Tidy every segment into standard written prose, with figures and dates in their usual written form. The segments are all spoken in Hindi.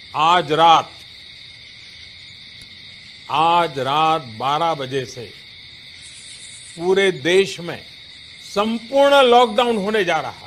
आज रात आज रात 12 बजे से पूरे देश में संपूर्ण लॉकडाउन होने जा रहा है।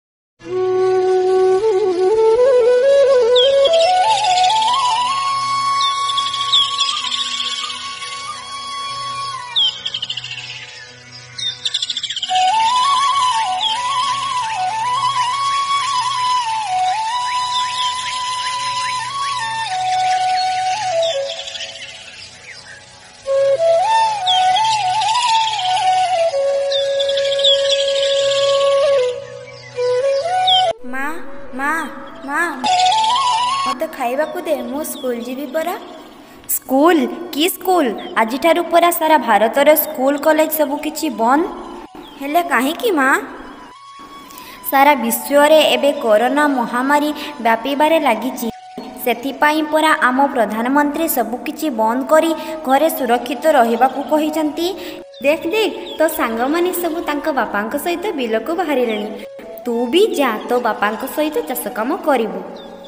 मत खाइबा को दे मु स्कूल जीवी परा। स्कूल की स्कूल आज ठारू परा सारा भारतर स्कूल कॉलेज सबु किछि बंद हेले काहे की माँ? सारा विश्व रे एबे कोरोना महामारी व्यापीबारे लागिछि सेथिपाई परा आम प्रधानमंत्री सबु किछि बंद करी घरे सुरक्षित रहिबा को कहिसंती। देख देख तो सांग माने सबु तांको बापांक सहित बिल को बाहरिलेनी। तू भी जा तो बापांक सहित चाष काम करिबु।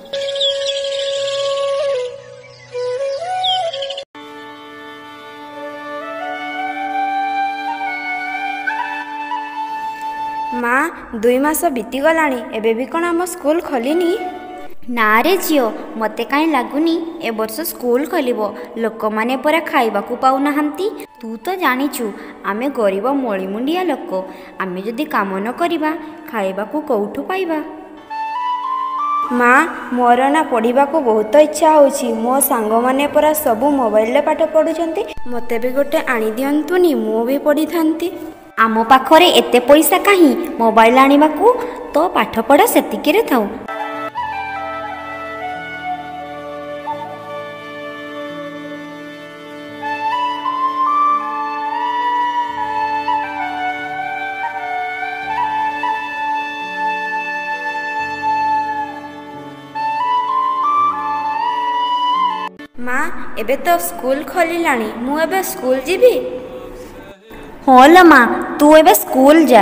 माँ 2 मास बीती गलानी एबे भी कौन आम स्कूल खोलिनी? ना रे झियो मते काई लागुनी ए वर्ष स्कूल खोलिबो। लोक माने परा खाइबा को पाउ नाहंती। तू तो जानिछु आमे गरीब मळीमुंडिया लोक, आमे जदि काम न करिबा खाइबा को कोउठु पाइबा? माँ मोर ना पढ़िबा को बहुत इच्छा होछि। मो सांग माने परा सबु मोबाइल रे पाठ पढुचंती। मते भी गोटे आनी दियंतुनी मु भी पढ़ी थांती। आम पाखरे एते पैसा काहे मोबाइल आनिबा को? तो पाठ पढ़ा सेतिके रे थाउ। माँ एबे तो स्कूल खोलिलानी मु एबे स्कूल जीवी। हाँ लो माँ तू एबे स्कूल जा।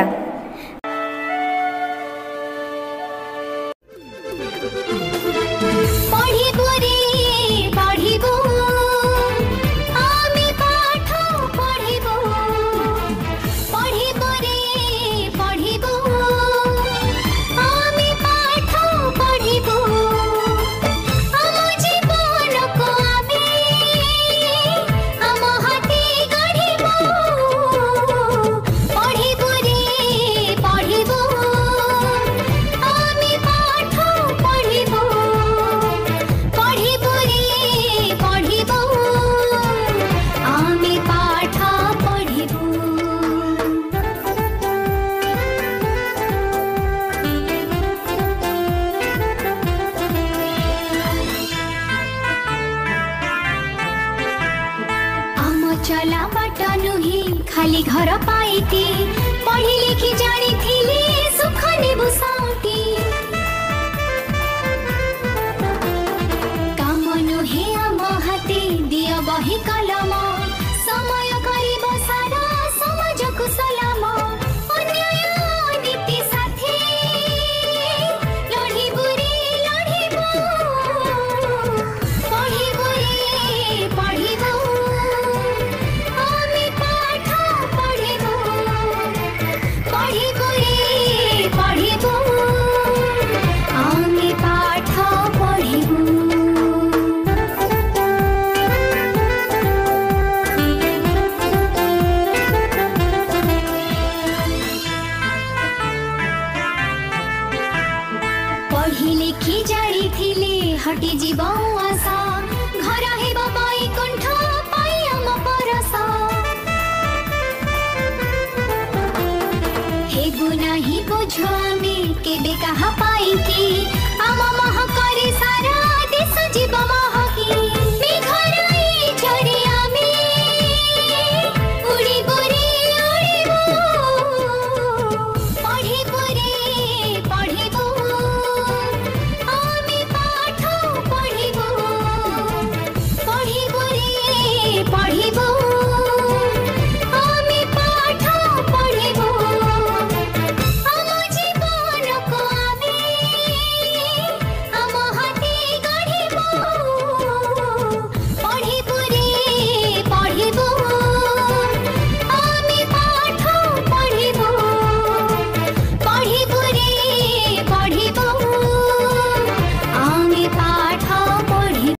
चला बाटा नुही खाली घर पाइती पढ़ी लिखी जानी थिली सुख नेबु साउटी। काम नुही आम हाथी दिया बही कलम समय करिब सारा समाज को सलाम। अन्याय नीति साथी लढ़िबु रे लढ़िबु पढ़िबु रे पढ़िबु। पढ़ी लिखी जाड़ी थिले हटी जीव आशा घर हेब पाई कंठ पाई आम परसा। हेबु नाही बुझ आमे केबे कहा पाई की